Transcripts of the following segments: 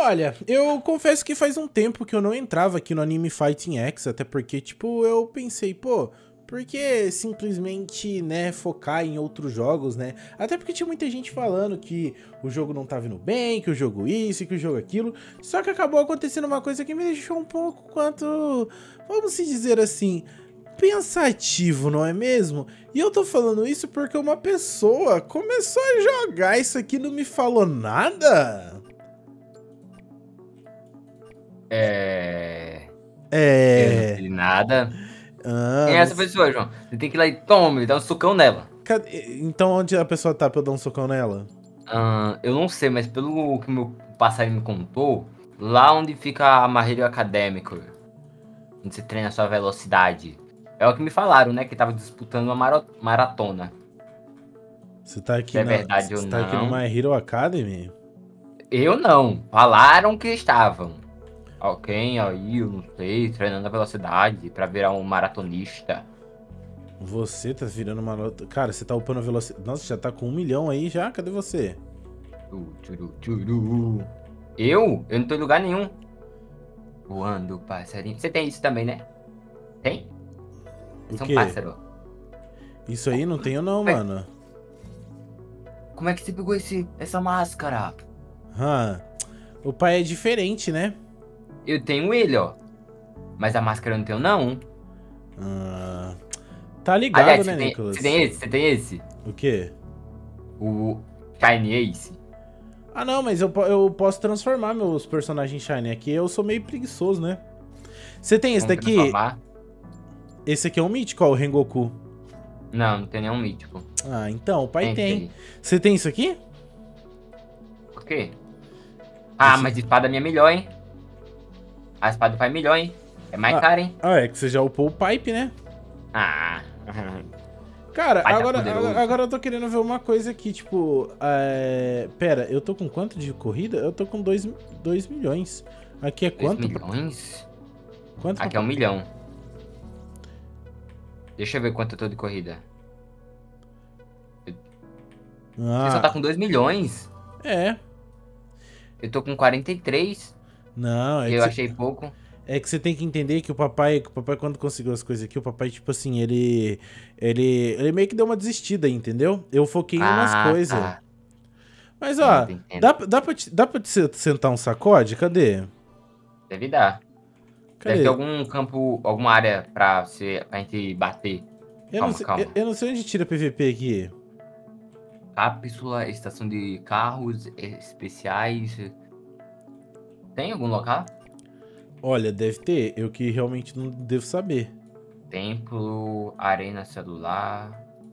Olha, eu confesso que faz um tempo que eu não entrava aqui no Anime Fighting X, até porque, tipo, eu pensei, pô, por que simplesmente, né, focar em outros jogos, né? Até porque tinha muita gente falando que o jogo não tava indo bem, que o jogo isso, que o jogo aquilo, só que acabou acontecendo uma coisa que me deixou um pouco quanto, vamos se dizer assim, pensativo, não é mesmo? E eu tô falando isso porque uma pessoa começou a jogar isso aqui e não me falou nada. Eu não É... sei nada. Ah, Quem é não... essa pessoa, João? Você tem que ir lá e toma, dar um socão nela. Então onde a pessoa tá pra eu dar um socão nela? Eu não sei, mas pelo que meu passarinho me contou, lá onde fica a My Hero Academic, onde você treina a sua velocidade. É o que me falaram, né? Que tava disputando uma maratona. Você tá Se aqui é verdade ou você tá aqui no não. My Hero Academy? Eu não. Falaram que estavam. Alguém aí, eu não sei, treinando a velocidade pra virar um maratonista. Você tá virando uma... Cara, você tá upando a velocidade... Nossa, já tá com 1 milhão aí já? Cadê você? Tchuru. Eu? Eu não tô em lugar nenhum. Voando, passarinho. Você tem isso também, né? Tem? O Você é um quê? pássaro. Isso aí não tenho não, Como é, mano. como é que você pegou essa máscara? Ah, o pai é diferente, né? Eu tenho ele, ó. Mas a máscara eu não tenho, não. Ah, tá ligado, Aliás, né, você tem Nicholas? esse? Você tem esse? O quê? O Shiny Ace. Ah, não, mas eu posso transformar meus personagens Shiny aqui. Eu sou meio preguiçoso, né? Você tem esse Vamos daqui? transformar? Esse aqui é um mítico, ó, o Rengoku. Não, não tem nenhum mítico. Ah, então, o pai Tem esse tem. aí. Você tem isso aqui? Por quê? Ah, Esse... mas a espada minha é melhor, hein? A espada do pai é melhor, hein? É mais cara, hein? É que você já upou o pipe, né? Ah. Cara, Pai tá poderoso. agora eu tô querendo ver uma coisa aqui, tipo... Pera, eu tô com quanto de corrida? Eu tô com 2 milhões. Aqui é 2 quanto? milhões? Quanto Aqui é 1 milhão. Deixa eu ver quanto eu tô de corrida. Você só tá com 2 milhões? É. Eu tô com 43, Não, que eu achei pouco. é que você tem que entender que o papai quando conseguiu as coisas aqui, o papai, tipo assim, ele meio que deu uma desistida aí, entendeu? Eu foquei em umas Ah, coisas. tá. Mas, ó, Entendo, entendo. dá pra te sentar um sacode? Cadê? Deve dar. Deve ter Cadê? algum campo, alguma área pra gente bater. Calma, calma. Eu não sei onde tira PVP aqui. Cápsula, estação de carros especiais. Tem algum local? Olha, deve ter. Eu que realmente não devo saber. Templo, arena celular.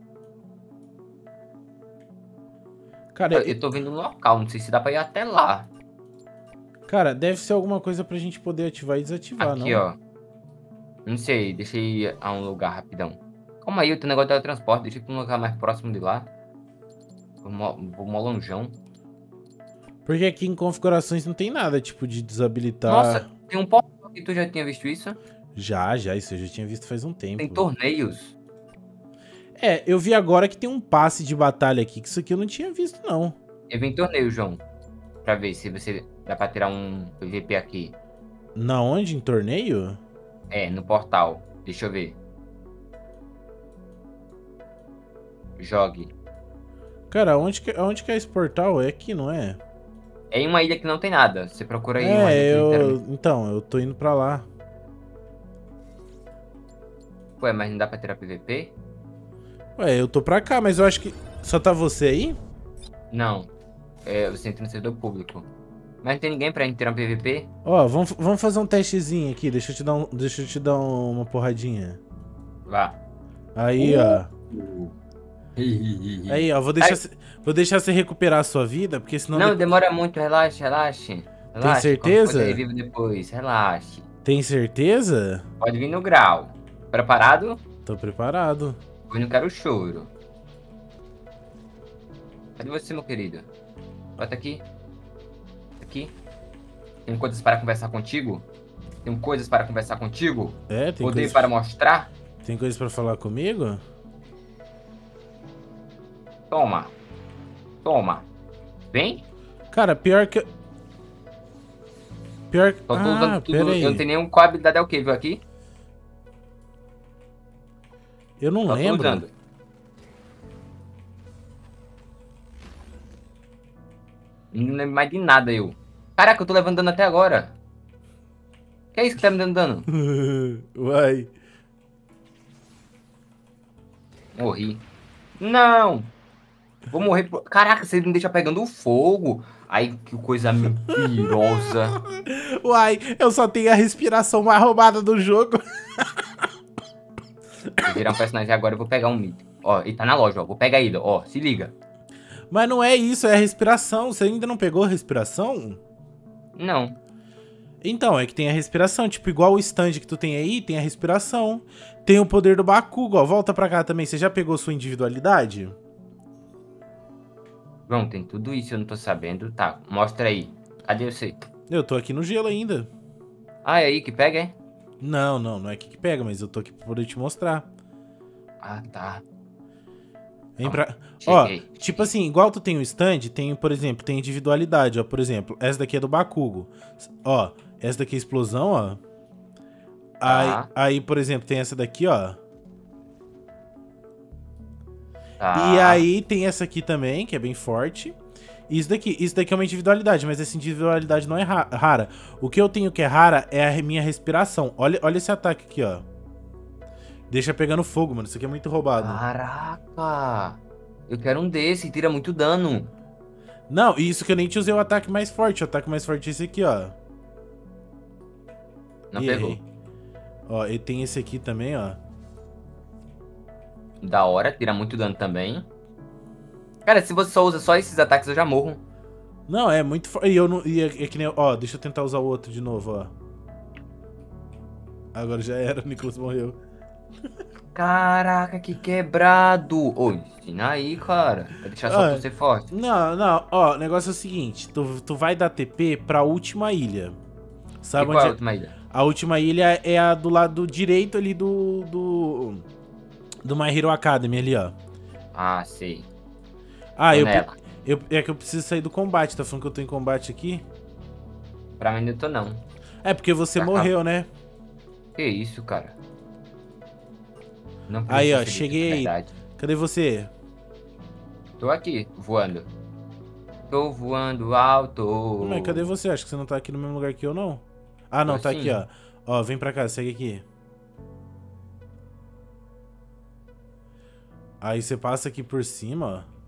Cara, Eu tô vendo um local, não sei se dá pra ir até lá. cara, deve ser alguma coisa pra gente poder ativar e desativar, Aqui, não? ó. Não sei, deixa eu ir a um lugar rapidão. Calma aí, eu tenho negócio de teletransporte, deixa eu ir pra um lugar mais próximo de lá. Vou mó longeão. Porque aqui em configurações não tem nada, tipo, de desabilitar. Nossa, tem um portal aqui, tu já tinha visto isso? Já, isso eu já tinha visto faz um Tem tempo. torneios. É, eu vi agora que tem um passe de batalha aqui, que isso aqui eu não tinha visto, não. Eu vi em torneio, João. Pra ver se você dá pra tirar um PVP aqui. Na onde? Em torneio? É, no portal. Deixa eu ver. Jogue. Cara, onde que é esse portal? É aqui, não é? É em uma ilha que não tem nada. Você procura aí uma ilha que literalmente... Então, eu tô indo pra lá. Ué, mas não dá pra tirar PVP? Ué, eu tô pra cá, mas eu acho que... Só tá você aí? Não. É, você entra no servidor público. Mas não tem ninguém pra gente tirar um PVP? Ó, vamos fazer um testezinho aqui. Deixa eu te dar uma porradinha. Vá. Aí, ó. Aí, ó, Ai, vou deixar você recuperar a sua vida, porque senão... não, demora muito. Relaxe, relaxe. Tem Relaxe. Qualquer coisa certeza? revive depois. Relaxe. Tem certeza? Pode vir no grau. Preparado? Tô preparado. Eu não quero choro. Cadê você, meu querido? Bota aqui. Aqui. Tenho coisas para conversar contigo? Tenho coisas para conversar contigo? É, tem Poder coisas... para mostrar? Tem coisas pra falar comigo? Toma. Toma. Vem? Cara, pior que... Pior que... Só tô usando Ah, tudo. pera aí. Eu não tenho nenhum. Qual habilidade é o que, viu aqui? Eu não Só tô lembro. usando. Não lembro mais de nada eu. Caraca, eu tô levando dano até agora. Que é isso que tá me dando dano? Uai. Morri. Não! Vou morrer por... Caraca, você me deixa pegando fogo. Ai, que coisa mentirosa. Uai, eu só tenho a respiração mais roubada do jogo. Vou virar um personagem agora, eu vou pegar um mito. Ó, ele tá na loja, ó. Vou pegar ele, ó. Se liga. Mas não é isso, é a respiração. Você ainda não pegou a respiração? Não. Então, é que tem a respiração. Tipo, igual o stand que tu tem aí, tem a respiração. Tem o poder do Bakugo, ó. Volta pra cá também. Você já pegou sua individualidade? João, tem tudo isso, eu não tô sabendo. Tá, mostra aí. Cadê você? Eu tô aqui no gelo ainda. Ah, é aí que pega, é? Não é aqui que pega, mas eu tô aqui pra poder te mostrar. Ah, tá. Vem Ó, pra... Ó, cheguei. tipo assim, igual tu tem o stand, tem, por exemplo, tem individualidade, ó. Por exemplo, essa daqui é do Bakugo. Ó, essa daqui é explosão, ó. Tá. Aí, por exemplo, tem essa daqui, ó. Tá. E aí tem essa aqui também, que é bem forte. E isso daqui é uma individualidade, mas essa individualidade não é rara. O que eu tenho que é rara é a minha respiração. Olha esse ataque aqui, ó. Deixa pegando fogo, mano. Isso aqui é muito roubado. Caraca. Eu quero um desse, tira muito dano. Não, e isso que eu nem te usei o ataque mais forte. O ataque mais forte é esse aqui, ó. Não E pegou. aí? Ó, e tem esse aqui também, ó. Da hora, tira muito dano também. Cara, se você só usa só esses ataques, eu já morro. Não, é muito forte. E eu não. E é que nem. Ó, deixa eu tentar usar o outro de novo, ó. Agora já era, o Nicolas morreu. Caraca, que quebrado. Ô, ensina aí, cara. Vai deixar só pra ser forte. Não, ó, o negócio é o seguinte, tu vai dar TP pra última ilha. E Sabe qual é a onde última ilha? A última ilha é a do lado direito ali do My Hero Academy ali, ó. Ah, sei. Ah, Tô eu, nela. é que eu preciso sair do combate, tá falando que eu tô em combate aqui? Pra mim não tô não. É porque você Tá, morreu, né? Que isso, cara? Não Aí, ó, precisa disso, cheguei é aí. verdade. Cadê você? Tô aqui, voando. Tô voando alto. Mas cadê você? Acho que você não tá aqui no mesmo lugar que eu, não. Ah, não, Tô tá sim. aqui, ó. Ó, vem pra cá, segue aqui. Aí você passa aqui por cima, ó.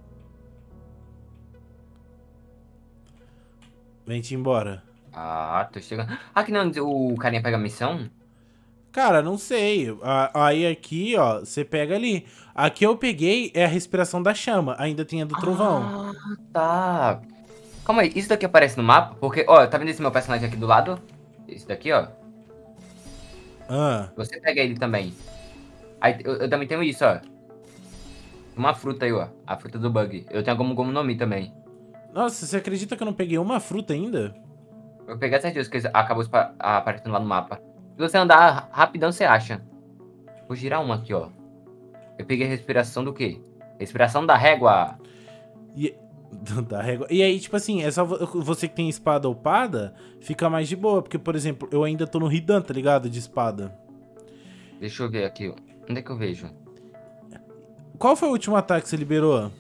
Vem-te embora. Ah, tô chegando. Ah, que não, o carinha pega a missão? Cara, não sei. Aí aqui, ó, você pega ali. Aqui eu peguei é a respiração da chama. Ainda tem a do trovão. Ah, tá. Calma aí, isso daqui aparece no mapa? Porque, ó, tá vendo esse meu personagem aqui do lado? Esse daqui, ó. Ah, Você pega ele também. Aí eu também tenho isso, ó. Uma fruta aí, ó. A fruta do bug. Eu tenho como nome também. nossa, você acredita que eu não peguei uma fruta ainda? Eu peguei essas duas que acabou aparecendo lá no mapa. Se você andar rapidão, você acha. Vou girar uma aqui, ó. Eu peguei a respiração do quê? Respiração da régua. E... da régua. E aí, tipo assim, é só você que tem espada upada, fica mais de boa. Porque, por exemplo, eu ainda tô no Hidan, tá ligado? De espada. Deixa eu ver aqui, ó. Onde é que eu vejo? Qual foi o último ataque que você liberou?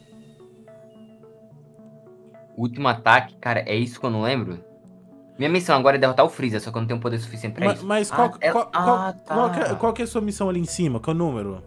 O último ataque, cara, é isso que eu não lembro? Minha missão agora é derrotar o Freeza, só que eu não tenho poder suficiente pra isso. Mas tá. qual que é a sua missão ali em cima? Qual é o número?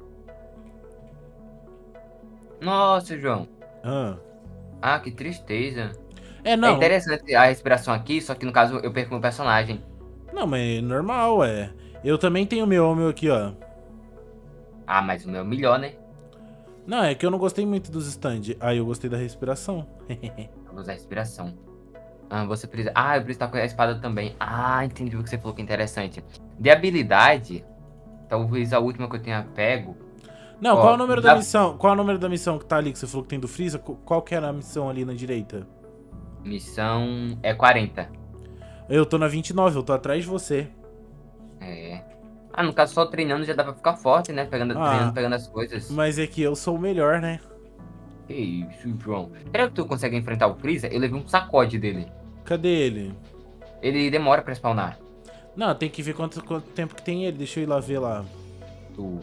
Nossa, João. Ah. Ah, que tristeza. É, É não. interessante a respiração aqui, só que no caso eu perco meu personagem. Não, mas é normal, é. Eu também tenho o meu aqui, ó. Ah, mas o meu é o melhor, né? Não, é que eu não gostei muito dos stand. Aí eu gostei da respiração. Eu vou usar respiração. Ah, você precisa... Ah, eu preciso estar com a espada também. Ah, entendi o que você falou que é interessante. De habilidade, talvez a última que eu tenha pego... Não, Ó, qual é o número da missão? Qual é o número da missão que tá ali, que você falou que tem do Freeza? Qual que era a missão ali na direita? Missão é 40. Eu tô na 29, eu tô atrás de você. É. Ah, no caso, só treinando já dá pra ficar forte, né? Treinando, pegando as coisas. Mas é que eu sou o melhor, né? Que isso, João. Será que tu consegue enfrentar o Freeza? Eu levei um sacode dele. Cadê ele? Ele demora pra spawnar. Não, tem que ver quanto tempo que tem ele. Deixa eu ir lá ver lá. Tu...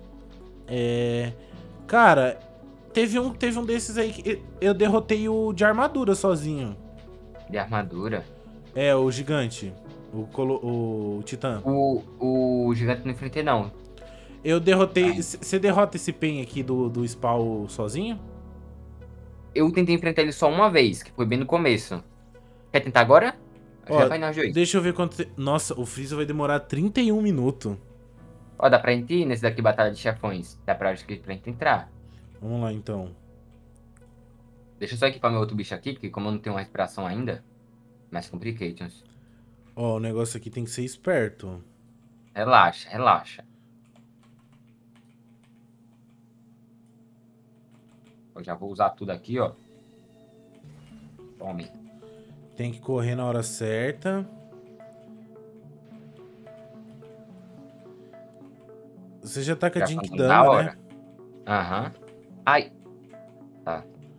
Cara, teve um desses aí que eu derrotei o de armadura sozinho. De armadura. É, o gigante. O titã. O gigante não enfrentei, não. Eu derrotei... Você derrota esse pen aqui do spawn sozinho? Eu tentei enfrentar ele só uma vez, que foi bem no começo. Quer tentar agora? Ó, Já vai nós dois. deixa eu ver quanto... Nossa, o Freeza vai demorar 31 minutos. Ó, dá pra gente ir nesse daqui, Batalha de Chefões. Dá pra gente entrar. Vamos lá, então. Deixa eu só equipar meu outro bicho aqui, porque como eu não tenho uma respiração ainda, mais complications. Ó, o negócio aqui tem que ser esperto. Relaxa, relaxa. Eu já vou usar tudo aqui, ó. Tome. Tem que correr na hora certa. Você já tá com a Já Jink falando da Dama, hora. né? Aham. Ai. Tá.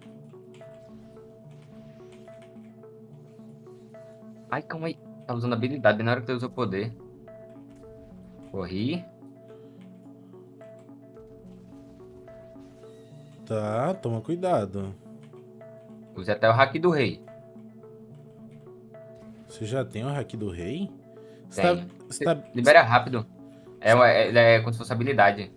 Ai, calma aí. Tá usando habilidade na hora que eu uso o poder. Corri. Tá, toma cuidado. Usei até o hack do rei. Você já tem o Haki do Rei? Tenho. Você tá... Libera rápido. É como se fosse habilidade.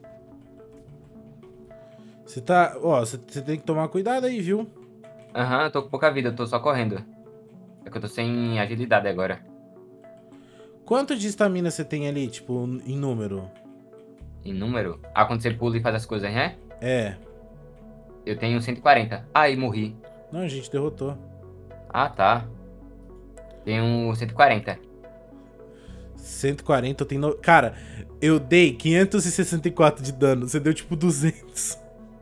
Você tá... Ó, você tem que tomar cuidado aí, viu? Aham, eu tô com pouca vida, eu tô só correndo. É que eu tô sem agilidade agora. Quanto de estamina você tem ali, tipo, em número? Em número? Ah, quando você pula e faz as coisas, né? É. Eu tenho 140. Ai, morri. Não, a gente derrotou. Ah, tá. Tenho 140. 140, eu tenho... Cara, eu dei 564 de dano. Você deu, tipo, 200.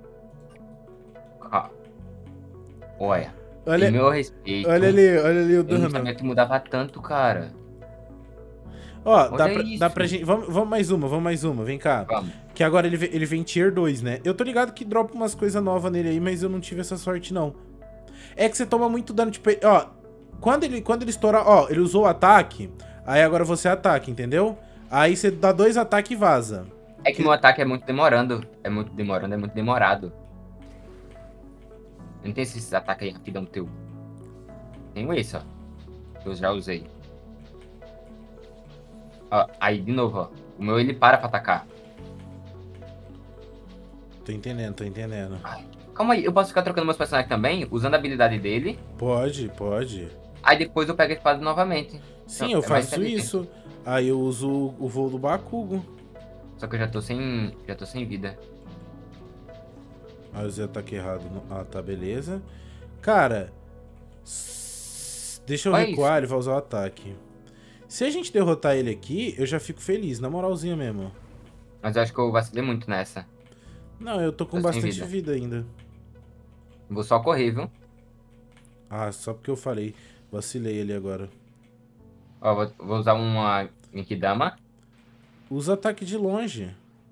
Ah. Olha. Olha, Em meu respeito. olha ali o Eu não dano. sabia que mudava tanto, cara. Ó, Olha dá pra isso. gente... Vamos mais uma. Vem cá. Vamos. Que agora ele vem tier 2, né? Eu tô ligado que dropa umas coisas novas nele aí, mas eu não tive essa sorte, não. É que você toma muito dano, tipo... Ó, quando ele estourar... Ó, ele usou o ataque, aí agora você ataca, entendeu? Aí você dá 2 ataques e vaza. É que meu ataque é muito demorando. É muito demorando, é muito demorado. Eu não tenho esses ataques aí rapidão teu. Tenho esse, ó. Que eu já usei. Ó, aí, de novo, ó. O meu, ele para pra atacar. Tô entendendo. Ai, calma aí, eu posso ficar trocando meus personagens também, usando a habilidade dele. Pode. Aí depois eu pego a espada novamente. Sim, Então, eu é mais faço inteligente. isso. Aí eu uso o voo do Bakugo. Só que eu já tô sem vida. Aí eu usei ataque errado. Ah, tá, beleza. Cara, deixa eu Olha recuar, isso. ele vai usar o ataque. Se a gente derrotar ele aqui, eu já fico feliz, na moralzinha mesmo. Mas eu acho que eu vacilei muito nessa. Não, eu tô com Tô sem bastante vida. vida ainda. Vou só correr, viu? Ah, só porque eu falei. Vacilei ali agora. Ó, vou usar uma Genkidama. Usa ataque de longe.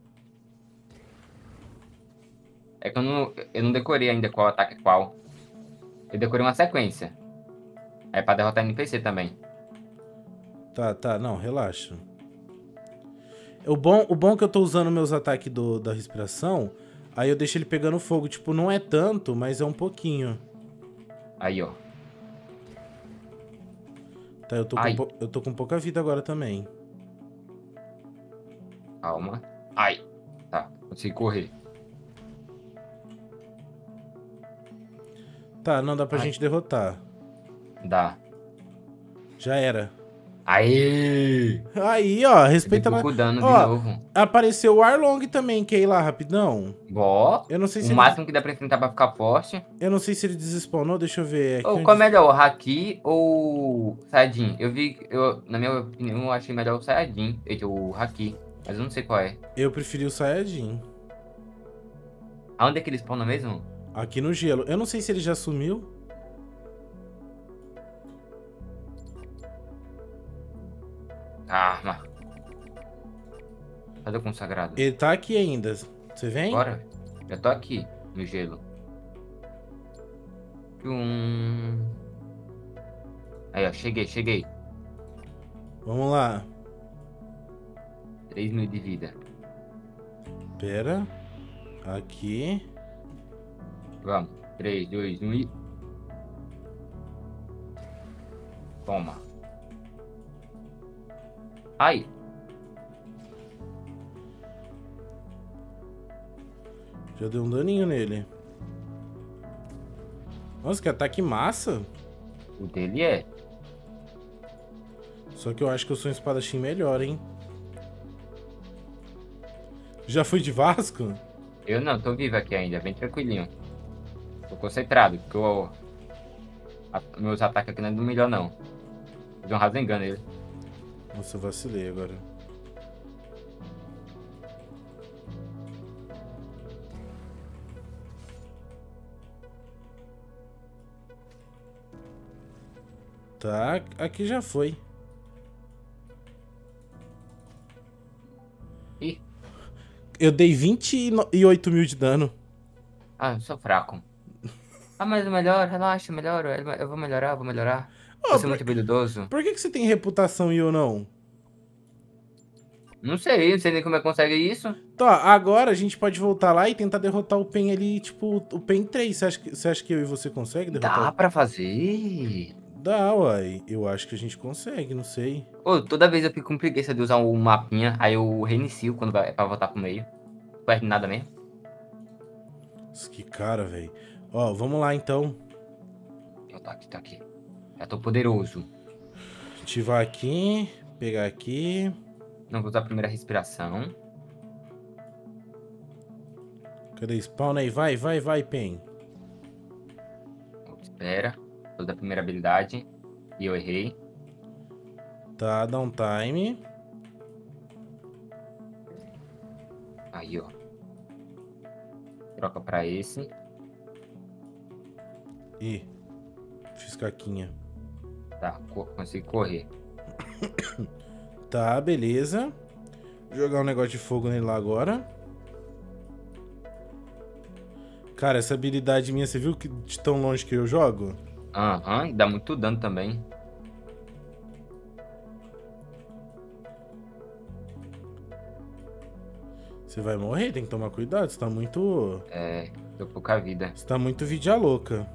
É que eu não decorei ainda qual ataque é qual. Eu decorei uma sequência. É pra derrotar NPC também. Tá, não, relaxa. O bom é que eu tô usando meus ataques da respiração, aí eu deixo ele pegando fogo. Tipo, não é tanto, mas é um pouquinho. Aí, ó. Tá, eu tô com pouca vida agora também. Calma. Ai. Tá, consegui correr. Tá, não dá pra Ai. gente derrotar. Dá. Já era. Aí! Aí, ó, respeita... Deu pouco dano de Ó, novo. apareceu o Arlong também, quer ir lá rapidão? Ó. Eu não sei se O ele... máximo que dá pra enfrentar pra ficar forte. Eu não sei se ele desspawnou, deixa eu ver. Aqui Ou onde- qual é melhor, o Haki ou o Saiyajin? Na minha opinião, eu achei melhor o Saiyajin. Eita, o Haki. Mas eu não sei qual é. Eu preferi o Saiyajin. Aonde é que ele spawna mesmo? Aqui no gelo. Eu não sei se ele já sumiu. Arma. Cadê o consagrado? Ele tá aqui ainda. Você vem? Bora. Já tô aqui, no gelo. Aí, ó, cheguei. Vamos lá. 3.000 de vida. Pera. Aqui. Vamos. 3, 2, 1 e... Toma. Ai. Já deu um daninho nele. Nossa, que ataque massa. O dele é. Só que eu acho que eu sou um espadachim melhor, hein? Já fui de Vasco? Eu não, tô vivo aqui ainda, bem tranquilinho. Tô concentrado, porque meus ataques aqui não é do melhor não. Fiz um Rasengan nele. Nossa, eu vacilei agora. Tá, aqui já foi. Ih, Eu dei 28 mil de dano. eu sou fraco. Mas melhor, relaxa, melhor. Eu vou melhorar, eu vou melhorar. Ô, Vou ser muito habilidoso. Por que você tem reputação e eu não? Não sei nem como é que consegue isso. Tá, agora a gente pode voltar lá e tentar derrotar o Pen ali, tipo, o Pen 3. Você acha que eu e você consegue derrotar? Dá pra fazer. Dá, uai. Eu acho que a gente consegue, não sei. Ô, toda vez eu fico com preguiça de usar um mapinha, aí eu reinicio quando vai pra voltar pro meio. Não perde nada mesmo. Nossa, que cara, velho. Ó, vamos lá então. Tá aqui. Já tô poderoso. Ativar aqui, pegar aqui. Não vou usar a primeira respiração. Cadê spawn aí? Vai, Pen. Espera. Vou dar a primeira habilidade. E eu errei. Tá, dá um time. Aí, ó. Troca pra esse. Ih, fiz caquinha. Tá, consegui correr. Tá, beleza. Vou jogar um negócio de fogo nele lá agora. Cara, essa habilidade minha, você viu que de tão longe que eu jogo? Aham, dá muito dano também. Você vai morrer, tem que tomar cuidado. Você tá muito... Deu pouca vida. Você tá muito vidia louca.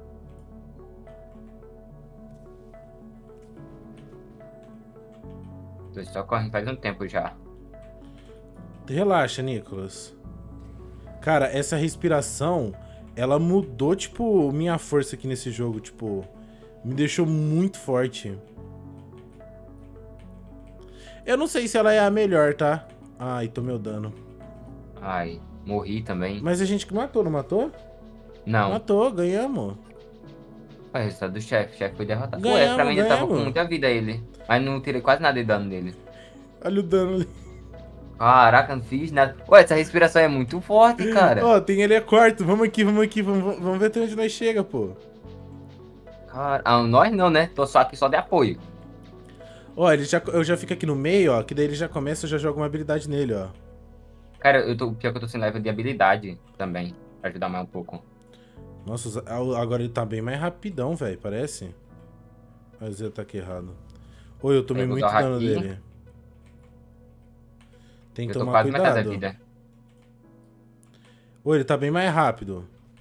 Tô só correndo faz um tempo já. Relaxa, Nicolas. Cara, essa respiração, ela mudou, tipo, minha força aqui nesse jogo, tipo... Me deixou muito forte. Eu não sei se ela é a melhor, tá? Ai, tomei o dano. Ai, morri também. Mas a gente que matou, não matou? Não. Matou, ganhamos. Olha o resultado do chefe. O chefe foi derrotado. Ganhamos, Pra mim ainda tava com ganhamos. muita vida ele. Mas não tirei quase nada de dano dele. Olha o dano ali. Caraca, não fiz nada. Ué, essa respiração é muito forte, cara. Ó, tem ele é quarto. Vamos aqui. Vamos ver até onde nós chega, pô. Nós não, né? Tô só aqui só de apoio. Ó, eu já fico aqui no meio, ó. Que daí ele já começa, eu já jogo uma habilidade nele, ó. Cara, pior que eu tô sem level de habilidade também. Pra ajudar mais um pouco. Nossa, agora ele tá bem mais rapidão, velho, parece. Mas eu ataque errado. Oi, eu tomei Eu vou muito usar o dano haki. dele. Tem que Eu tô tomar quase na casa da cuidado. vida. Oi, ele tá bem mais rápido.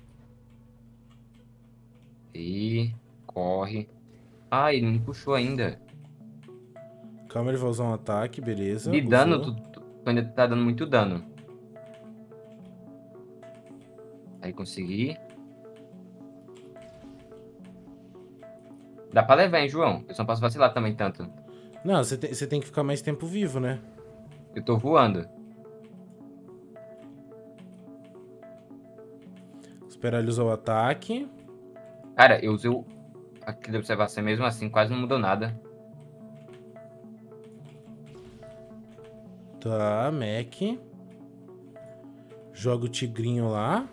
E corre. Ai, ele me puxou ainda. Calma, ele vai usar um ataque, beleza. De dano, usou. tu ainda tá dando muito dano. Aí consegui. Dá pra levar, hein, João? Eu só não posso vacilar também tanto. Não, você tem que ficar mais tempo vivo, né? Eu tô voando. Esperar ele usar o ataque. Cara, eu usei aqui de observação mesmo assim, quase não mudou nada. Tá, Mac. Joga o tigrinho lá.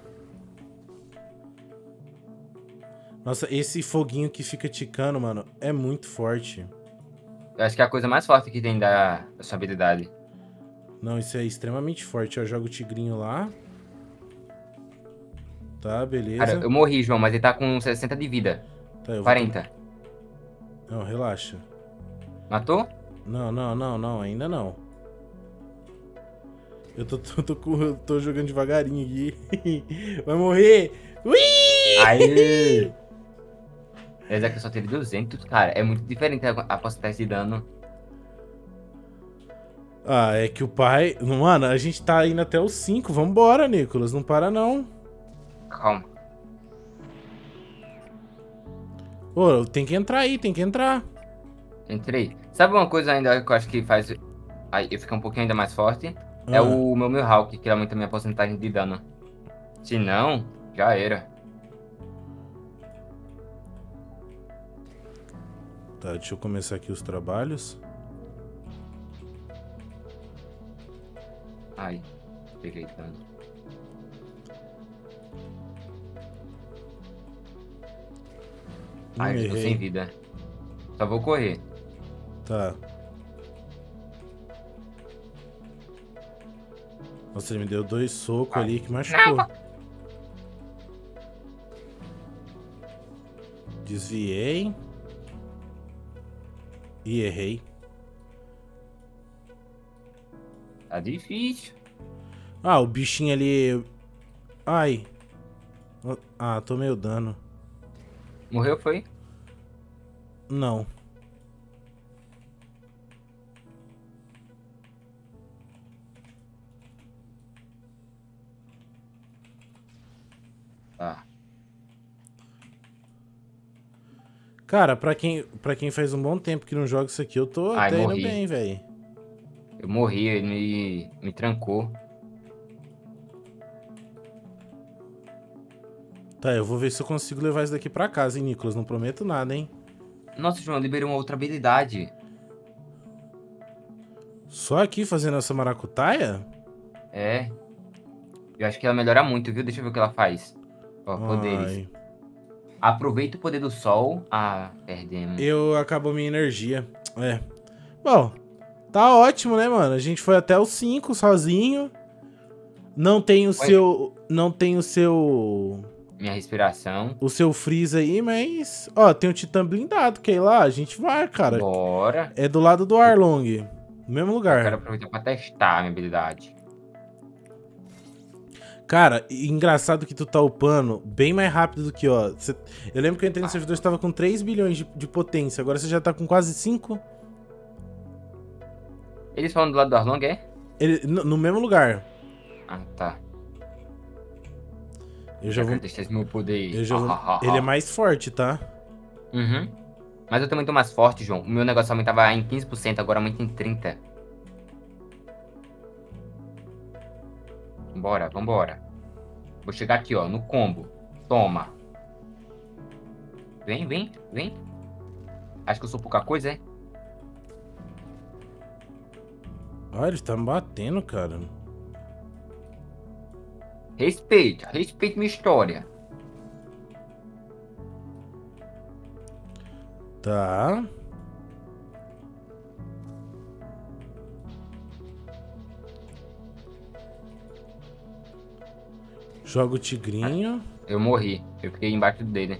Nossa, esse foguinho que fica ticando, mano, é muito forte. Eu acho que é a coisa mais forte que tem da sua habilidade. Não, isso é extremamente forte. Eu jogo o tigrinho lá. Tá, beleza. Cara, eu morri, João, mas ele tá com 60 de vida. Tá, eu vou 40. Não, relaxa. Matou? Não, não, não, não, ainda não. Eu tô jogando devagarinho aqui. Vai morrer! Ui! Aí. Esse aqui só teve 200, cara. É muito diferente a porcentagem de dano. Ah, é que o pai... Mano, a gente tá indo até os 5. Vambora, Nicolas. Não para, não. Calma. Ô, tem que entrar aí, tem que entrar. Entrei. Sabe uma coisa ainda que eu acho que faz aí eu ficar um pouquinho ainda mais forte? É Ah. o meu Mihawk, que aumenta a minha porcentagem de dano. Se não, já era. Tá, deixa eu começar aqui os trabalhos. Ai, peguei dano. Ai, eu tô sem Errei. vida. Só vou correr. Tá. Nossa, ele me deu 2 socos ali que machucou. Desviei. E errei. Tá difícil. Ah, o bichinho ali... Ai. Ah, tomei o dano. Morreu, foi? Não. Tá. Cara, pra quem faz um bom tempo que não joga isso aqui, eu tô Ai, até indo morri. bem, velho. Eu morri, ele me trancou. Tá, eu vou ver se eu consigo levar isso daqui pra casa, hein, Nicolas. Não prometo nada, hein. Nossa, João, eu liberei uma outra habilidade. Só aqui fazendo essa maracutaia? É. Eu acho que ela melhora muito, viu? Deixa eu ver o que ela faz. Ó, poderes. Ai. Aproveita o poder do sol. Ah, perdemos. Acabou minha energia. É. Bom, tá ótimo, né, mano? A gente foi até os 5 sozinho. Não tem o seu... Não tem o seu... Minha respiração. O seu freeze aí, mas... Ó, tem o Titã blindado, que é lá. A gente vai, cara. Bora. É do lado do Arlong. No mesmo Eu lugar. quero aproveitar pra testar a minha habilidade. Cara, engraçado que tu tá upando bem mais rápido do que, ó. Eu lembro que eu entrei no servidor, você tava com 3 bilhões de potência. Agora você já tá com quase 5. Eles falam do lado do Arlong, é? No mesmo lugar. Ah, tá. Eu já vou... quero testar esse meu poder. Eu já vou... Ele é mais forte, tá? Uhum. Mas eu também tô mais forte, João. O meu negócio aumentava em 15%, agora aumenta em 30%. Vambora, vambora. Vou chegar aqui, ó, no combo. Toma. Vem, vem, vem. Acho que eu sou pouca coisa, é? Olha, ele tá me batendo, cara. Respeita, respeita minha história. Tá. Joga o tigrinho. Eu morri. Eu fiquei embaixo dele.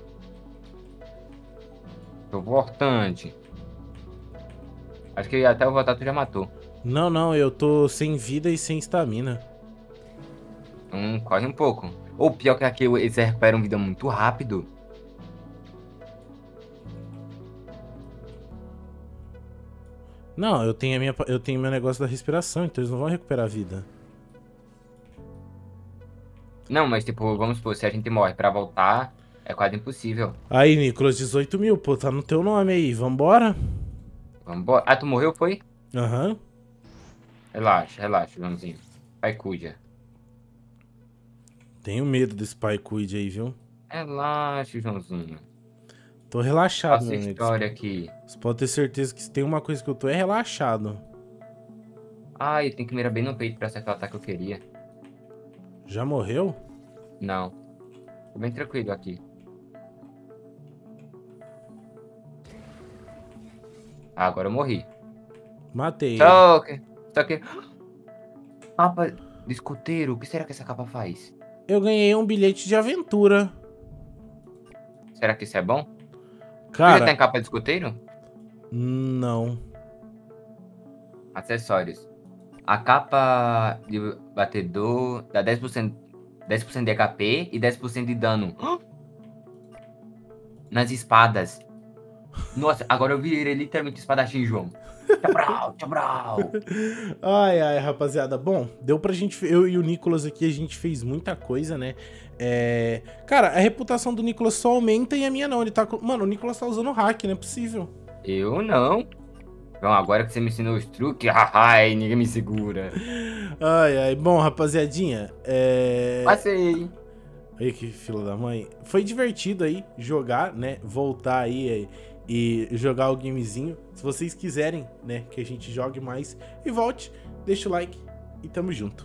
Tô importante. Acho que até o Votato já matou. Não, não, eu tô sem vida e sem estamina. Corre um pouco. Ou pior que aqui eles recuperam vida muito rápido. Não, eu tenho meu negócio da respiração, então eles não vão recuperar a vida. Não, mas tipo, vamos supor, se a gente morre pra voltar, é quase impossível. Aí, Nicolas, 18 mil, pô, tá no teu nome aí, vambora? Vambora. Ah, tu morreu, foi? Aham. Relaxa, relaxa, Joãozinho. Pai cuida. Tenho medo desse pai cuide aí, viu? Relaxa, Joãozinho. Tô relaxado, Faça meu amigo. história aqui. Você pode ter certeza que se tem uma coisa que eu tô é relaxado. Ai, tem que mirar bem no peito pra acertar o ataque que eu queria. Já morreu? Não. Tô bem tranquilo aqui. Ah, agora eu morri. Matei ele. Só que... Capa de escoteiro, o que será que essa capa faz? Eu ganhei um bilhete de aventura. Será que isso é bom? Tu já Cara, tem capa de escoteiro? não. Acessórios. A capa de batedor dá 10% de HP e 10% de dano. Nas espadas. Nossa, agora eu virei literalmente espadachim, João. Tchabral, tchabral. Ai, ai, rapaziada. Bom, deu pra gente... Eu e o Nicolas aqui, a gente fez muita coisa, né? Cara, a reputação do Nicolas só aumenta e a minha não. Ele tá... Mano, o Nicolas tá usando hack, não é possível. Eu não. Então, agora que você me ensinou os truques, haha, ninguém me segura. Ai, ai. Bom, rapaziadinha, Passei. Aí, que fila da mãe. Foi divertido aí jogar, né? Voltar aí e jogar o gamezinho. Se vocês quiserem, né, que a gente jogue mais e volte, deixa o like e tamo junto.